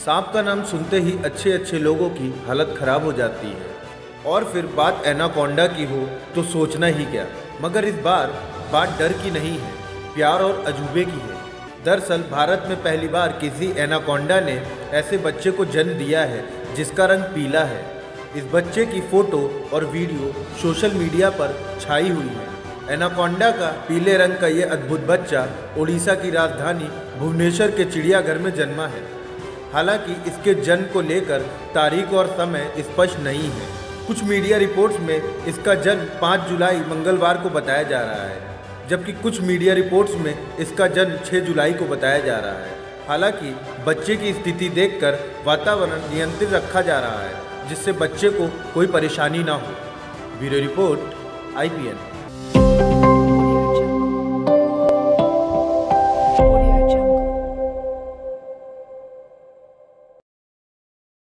सांप का नाम सुनते ही अच्छे अच्छे लोगों की हालत खराब हो जाती है, और फिर बात एनाकोंडा की हो तो सोचना ही क्या। मगर इस बार बात डर की नहीं है, प्यार और अजूबे की है। दरअसल भारत में पहली बार किसी एनाकोंडा ने ऐसे बच्चे को जन्म दिया है जिसका रंग पीला है। इस बच्चे की फोटो और वीडियो सोशल मीडिया पर छाई हुई है। एनाकोंडा का पीले रंग का ये अद्भुत बच्चा उड़ीसा की राजधानी भुवनेश्वर के चिड़ियाघर में जन्मा है। हालांकि इसके जन्म को लेकर तारीख और समय स्पष्ट नहीं है। कुछ मीडिया रिपोर्ट्स में इसका जन्म 5 जुलाई मंगलवार को बताया जा रहा है, जबकि कुछ मीडिया रिपोर्ट्स में इसका जन्म 6 जुलाई को बताया जा रहा है। हालांकि बच्चे की स्थिति देखकर वातावरण नियंत्रित रखा जा रहा है, जिससे बच्चे को कोई परेशानी ना हो। Bureau report, IPN।